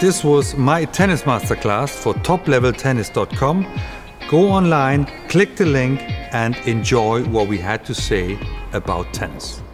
This was my tennis masterclass for topleveltennis.com. Go online, click the link and enjoy what we had to say about tennis.